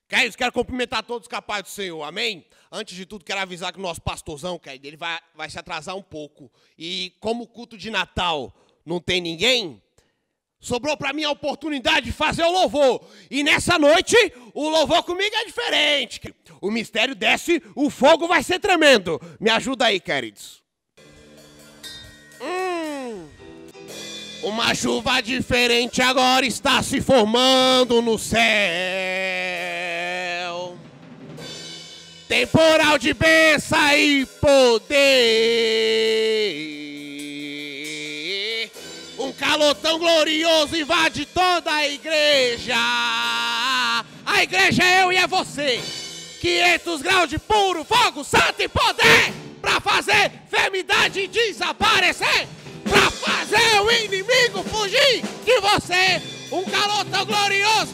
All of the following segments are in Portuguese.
Queridos, quero cumprimentar todos com a paz do Senhor, amém? Antes de tudo, quero avisar que o nosso pastorzão, querido, ele vai se atrasar um pouco. E como o culto de Natal não tem ninguém, sobrou para mim a oportunidade de fazer o louvor. E nessa noite, o louvor comigo é diferente. O mistério desce, o fogo vai ser tremendo. Me ajuda aí, queridos. Uma chuva diferente agora está se formando no céu. Temporal de bênção e poder. Um calor tão glorioso invade toda a igreja. A igreja é eu e é você. 500 graus de puro fogo, santo e poder. Pra fazer enfermidade desaparecer. Pra fazer o inimigo fugir de você. Um calor tão glorioso.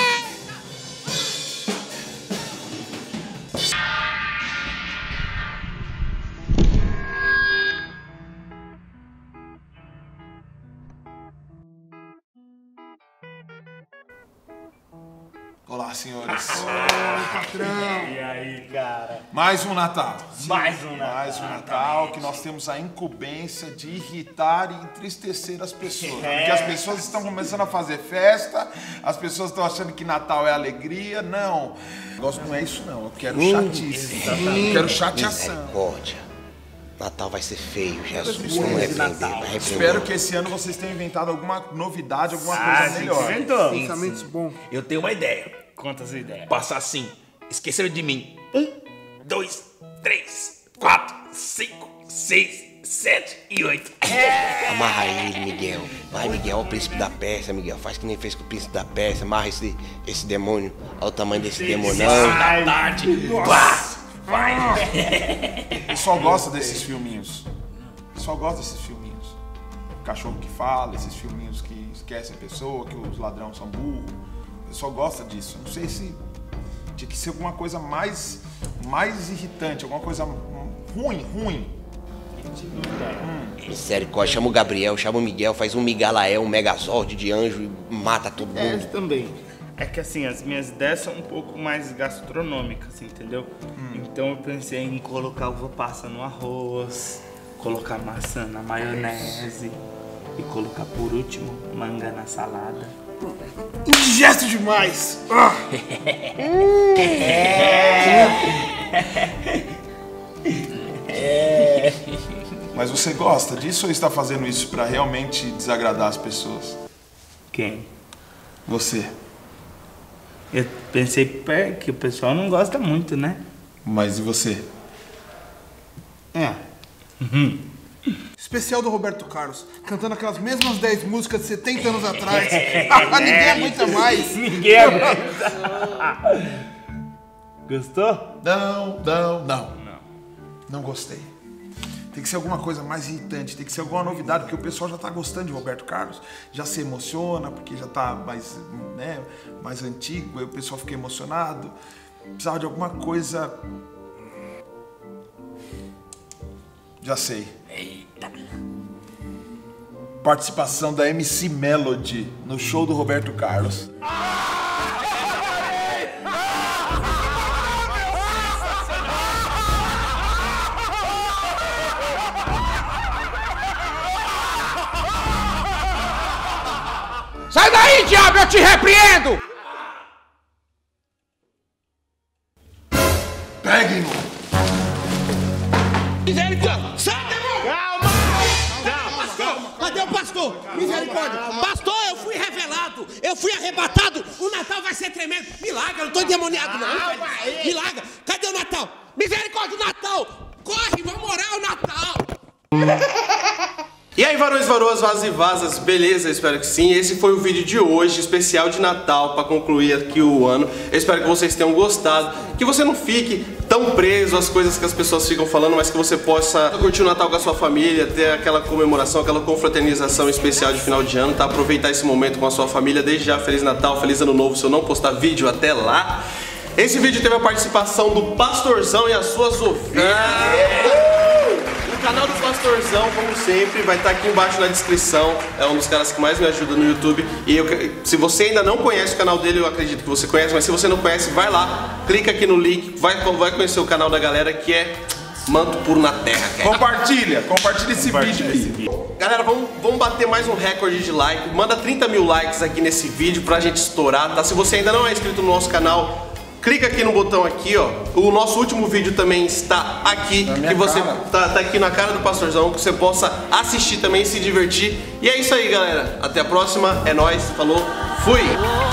Olá, senhores. Patrão. E aí, cara? Mais um Natal. Mais um Natal. Mais um Natal que nós temos a incumbência de irritar e entristecer as pessoas. Porque as pessoas estão começando a fazer festa, as pessoas estão achando que Natal é alegria. Não. O negócio não é isso, não. Eu quero chatice. Eu quero chateação. Misericórdia. Natal vai ser feio, Jesus. Vamos repreender. Espero que esse ano vocês tenham inventado alguma novidade, alguma coisa melhor. Inventou. Pensamentos bons. Eu tenho uma ideia. Conta as ideias. Passar assim. Esqueceram de mim. 1, 2, 3, 4, 5, 6, 7 e 8. Amarra ele, Miguel. Vai, Miguel, olha o príncipe da Pérsia, Miguel. Faz que nem fez com o príncipe da Pérsia. Amarra esse demônio. Olha o tamanho desse demonão. Da tarde. Pá! Vai. O pessoal gosta desses filminhos. O pessoal gosta desses filminhos. O cachorro que fala, esses filminhos que esquecem a pessoa, que os ladrões são burros. O pessoal gosta disso. Não sei se tinha que ser alguma coisa mais irritante, alguma coisa ruim. Misericórdia, chama o Gabriel, chama o Miguel, faz um Migalael, um Megazord de anjo e mata todo mundo. Também. É que assim, as minhas ideias são um pouco mais gastronômicas, entendeu? Então eu pensei em colocar uva passa no arroz, colocar maçã na maionese e colocar por último manga na salada. Indigesto demais. Mas você gosta disso ou está fazendo isso para realmente desagradar as pessoas? Quem? Você. Eu pensei que o pessoal não gosta muito, né? Mas e você? Especial do Roberto Carlos, cantando aquelas mesmas 10 músicas de 70 anos atrás. Ninguém aguenta mais. Ninguém aguenta. Gostou? Não gostei. Tem que ser alguma coisa mais irritante, tem que ser alguma novidade, porque o pessoal já tá gostando de Roberto Carlos, já se emociona, porque já tá mais antigo, aí o pessoal fica emocionado. Precisava de alguma coisa... Já sei. Eita. Participação da MC Melody no show do Roberto Carlos. Sai daí, diabo, eu te repreendo! Peguem-no! Misericórdia! Sai, demônio! Calma! Cadê o pastor? Misericórdia! Pastor, eu fui revelado! Eu fui arrebatado! O Natal vai ser tremendo! Milagre, eu não tô endemoniado, não! Milagre! Cadê o Natal? Misericórdia, o Natal! Corre, vamos orar o Natal! E aí, varões, varoas, vazas e vazas, beleza? Eu espero que sim. Esse foi o vídeo de hoje, especial de Natal, para concluir aqui o ano. Eu espero que vocês tenham gostado, que você não fique tão preso às coisas que as pessoas ficam falando, mas que você possa curtir o Natal com a sua família, ter aquela comemoração, aquela confraternização especial de final de ano, tá? Aproveitar esse momento com a sua família. Desde já, Feliz Natal, Feliz Ano Novo. Se eu não postar vídeo, até lá. Esse vídeo teve a participação do Pastorzão e as suas ovelhas. canal do Pastorzão, como sempre, vai estar aqui embaixo na descrição. É um dos caras que mais me ajuda no YouTube. E se você ainda não conhece o canal dele, eu acredito que você conhece, mas se você não conhece, vai lá, clica aqui no link, vai conhecer o canal da galera que é Manto Puro na Terra, cara. Compartilha esse vídeo aí. Galera, vamos bater mais um recorde de like. Manda 30 mil likes aqui nesse vídeo pra gente estourar, tá? Se você ainda não é inscrito no nosso canal, clica aqui no botão aqui, ó. O nosso último vídeo também está aqui, que você tá aqui na cara do Pastorzão, que você possa assistir também e se divertir. E é isso aí, galera. Até a próxima. É nóis. Falou. Fui.